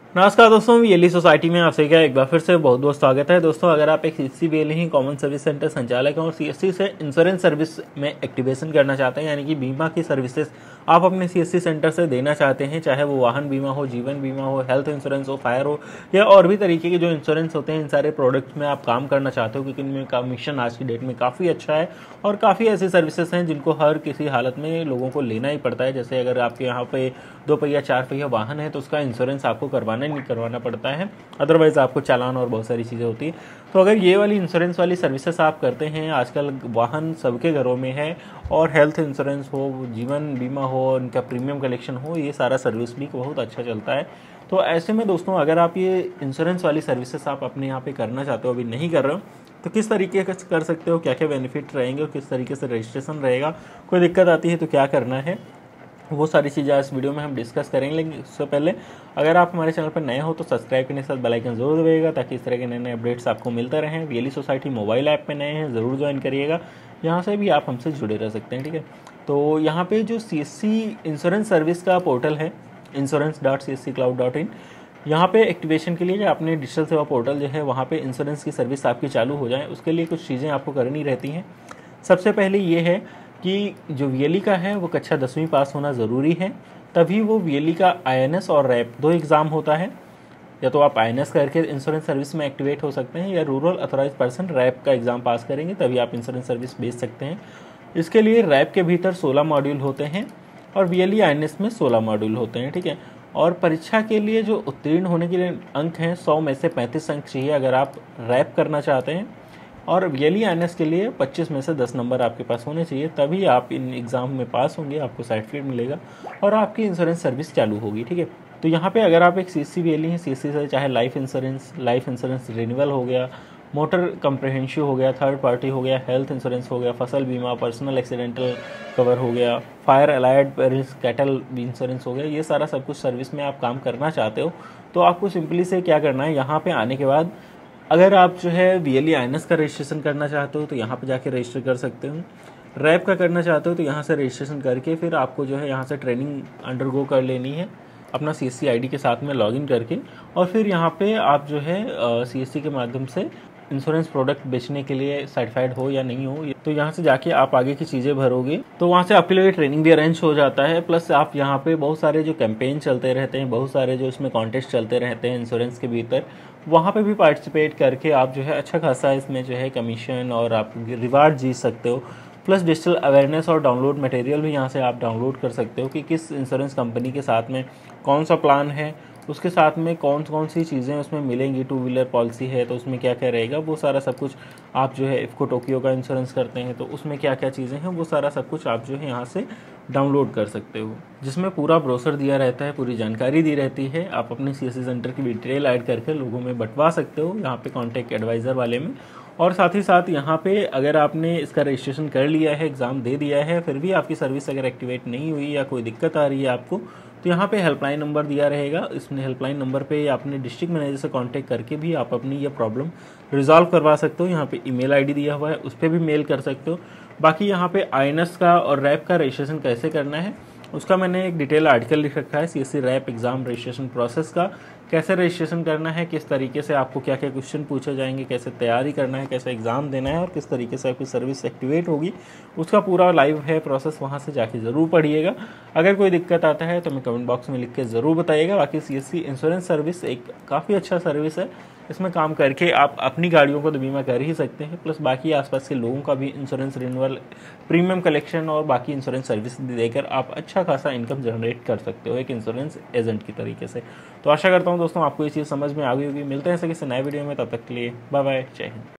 नमस्कार दोस्तों, VLE society में आपसे क्या एक बार फिर से बहुत बहुत स्वागत है। दोस्तों, अगर आप एक CSC VLE common service centre संचालक हैं और सीएससी से इंश्योरेंस सर्विस में एक्टिवेशन करना चाहते हैं, यानी कि बीमा की सर्विसेज आप अपने सीएससी सेंटर से देना चाहते हैं, चाहे वो वाहन बीमा हो, जीवन बीमा हो, हेल्थ इंश्योरेंस हो, फायर हो या और भी तरीके के जो इंश्योरेंस होते हैं, इन सारे प्रोडक्ट्स में आप काम करना चाहते हो, क्योंकि इनमें कमीशन आज की डेट में काफ़ी अच्छा है और काफ़ी ऐसी सर्विसेज हैं जिनको हर किसी हालत में लोगों को लेना ही पड़ता है। जैसे अगर आपके यहाँ पे 2 पहिया 4 पहिया वाहन है तो उसका इंश्योरेंस आपको करवाना पड़ता है, अदरवाइज आपको चालान और बहुत सारी चीज़ें होती है। तो अगर ये वाली इंश्योरेंस वाली सर्विसेज आप करते हैं, आजकल वाहन सबके घरों में है और हेल्थ इंश्योरेंस हो, जीवन बीमा हो, उनका प्रीमियम कलेक्शन हो, ये सारा सर्विस भी बहुत अच्छा चलता है। तो ऐसे में दोस्तों, अगर आप ये इंश्योरेंस वाली सर्विसेज आप अपने यहाँ पे करना चाहते हो, अभी नहीं कर रहे हो, तो किस तरीके से कर सकते हो, क्या क्या बेनिफिट रहेंगे और किस तरीके से रजिस्ट्रेशन रहेगा, कोई दिक्कत आती है तो क्या करना है, वो सारी चीज़ें इस वीडियो में हम डिस्कस करेंगे। लेकिन उससे पहले अगर आप हमारे चैनल पर नए हो तो सब्सक्राइब करने के साथ बेल आइकन जरूर दबाइएगा, ताकि इस तरह के नए नए अपडेट्स आपको मिलते रहें। वीएलई सोसाइटी मोबाइल ऐप पे नए हैं, ज़रूर ज्वाइन करिएगा, यहाँ से भी आप हमसे जुड़े रह सकते हैं। ठीक है, तो यहाँ पे जो सीएससी इंश्योरेंस सर्विस का पोर्टल है insurance.csccloud.in, यहाँ पे एक्टिवेशन के लिए जो आपने डिजिटल सेवा पोर्टल जो है वहाँ पे इंश्योरेंस की सर्विस आपकी चालू हो जाए, उसके लिए कुछ चीज़ें आपको करनी रहती हैं। सबसे पहले ये है कि जो वीएलई का है वो कक्षा 10वीं पास होना ज़रूरी है, तभी वो वीएलई का आईएनएस और रैप 2 एग्ज़ाम होता है। या तो आप आईएनएस करके इंश्योरेंस सर्विस में एक्टिवेट हो सकते हैं, या रूरल अथॉराइज पर्सन रैप का एग्ज़ाम पास करेंगे तभी आप इंश्योरेंस सर्विस भेज सकते हैं। इसके लिए रैप के भीतर 16 मॉड्यूल होते हैं और वीएलई आईएनएस में 16 मॉड्यूल होते हैं। ठीक है, और परीक्षा के लिए जो उत्तीर्ण होने के लिए अंक हैं, 100 में से 35 अंक चाहिए अगर आप रैप करना चाहते हैं, और वीएलई आईएनएस के लिए 25 में से 10 नंबर आपके पास होने चाहिए, तभी आप इन एग्ज़ाम में पास होंगे, आपको सर्टिफिकेट मिलेगा और आपकी इंश्योरेंस सर्विस चालू होगी। ठीक है, तो यहाँ पे अगर आप एक सीएससी वीएलई हैं, सीएससी से चाहे लाइफ इंश्योरेंस रिन्यूअल हो गया, मोटर कंप्रहेंसिव हो गया, थर्ड पार्टी हो गया, हेल्थ इंश्योरेंस हो गया, फसल बीमा, पर्सनल एक्सीडेंटल कवर हो गया, फायर अलाइड कैटल इंश्योरेंस हो गया, ये सारा सब कुछ सर्विस में आप काम करना चाहते हो, तो आपको सिंपली से क्या करना है, यहाँ पे आने के बाद अगर आप जो है वीएलई आईएनएस का रजिस्ट्रेशन करना चाहते हो तो यहाँ पे जाके रजिस्टर कर सकते हो। रैप का करना चाहते हो तो यहाँ से रजिस्ट्रेशन करके फिर आपको जो है यहाँ से ट्रेनिंग अंडरगो कर लेनी है अपना सीएससी आईडी के साथ में लॉगिन करके, और फिर यहाँ पे आप जो है सीएससी के माध्यम से इंश्योरेंस प्रोडक्ट बेचने के लिए सर्टिफाइड हो या नहीं हो, तो यहाँ से जाके आप आगे की चीज़ें भरोगे तो वहाँ से आपके लिए ट्रेनिंग भी अरेंज हो जाता है। प्लस आप यहाँ पे बहुत सारे जो कैंपेन चलते रहते हैं, बहुत सारे जो इसमें कॉन्टेस्ट चलते रहते हैं इंश्योरेंस के भीतर, वहाँ पे भी पार्टिसिपेट करके आप जो है अच्छा खासा इसमें जो है कमीशन और आप रिवार्ड जीत सकते हो। प्लस डिजिटल अवेयरनेस और डाउनलोड मटेरियल भी यहाँ से आप डाउनलोड कर सकते हो कि किस इंश्योरेंस कंपनी के साथ में कौन सा प्लान है, उसके साथ में कौन कौन सी चीज़ें उसमें मिलेंगी। 2 व्हीलर पॉलिसी है तो उसमें क्या क्या रहेगा, वो सारा सब कुछ आप जो है इफ़को टोक्यो का इंश्योरेंस करते हैं तो उसमें क्या क्या चीज़ें हैं, वो सारा सब कुछ आप जो है यहाँ से डाउनलोड कर सकते हो, जिसमें पूरा ब्रोशर दिया रहता है, पूरी जानकारी दी रहती है। आप अपने सीएससी सेंटर की डिटेल ऐड करके लोगों में बंटवा सकते हो यहाँ पे कॉन्टैक्ट एडवाइज़र वाले में। और साथ ही साथ यहाँ पे अगर आपने इसका रजिस्ट्रेशन कर लिया है, एग्ज़ाम दे दिया है, फिर भी आपकी सर्विस अगर एक्टिवेट नहीं हुई या कोई दिक्कत आ रही है आपको, तो यहाँ पे हेल्पलाइन नंबर दिया रहेगा। इसमें हेल्पलाइन नंबर पे आपने डिस्ट्रिक्ट मैनेजर से कांटेक्ट करके भी आप अपनी ये प्रॉब्लम रिजॉल्व करवा सकते हो। यहाँ पे ईमेल आईडी दिया हुआ है, उस पर भी मेल कर सकते हो। बाकी यहाँ पे आईएनएस का और रैप का रजिस्ट्रेशन कैसे करना है उसका मैंने एक डिटेल आर्टिकल लिख रखा है, सीएससी रैप एग्ज़ाम रजिस्ट्रेशन प्रोसेस का, कैसे रजिस्ट्रेशन करना है, किस तरीके से आपको क्या क्या क्वेश्चन पूछे जाएंगे, कैसे तैयारी करना है, कैसे एग्ज़ाम देना है और किस तरीके से आपकी सर्विस एक्टिवेट होगी, उसका पूरा लाइव है प्रोसेस, वहाँ से जाके ज़रूर पढ़िएगा। अगर कोई दिक्कत आता है तो मैं कमेंट बॉक्स में लिख के ज़रूर बताइएगा। बाकी सीएससी इंश्योरेंस सर्विस एक काफ़ी अच्छा सर्विस है, इसमें काम करके आप अपनी गाड़ियों को तो बीमा कर ही सकते हैं, प्लस बाकी आसपास के लोगों का भी इंश्योरेंस रिन्यूअल, प्रीमियम कलेक्शन और बाकी इंश्योरेंस सर्विस देकर आप अच्छा खासा इनकम जनरेट कर सकते हो एक इंश्योरेंस एजेंट की तरीके से। तो आशा करता हूँ दोस्तों आपको ये चीज़ समझ में आ गई होगी। मिलते हैं ऐसे किसी नए वीडियो में, तब तक के लिए बाय बाय, जय हिंद।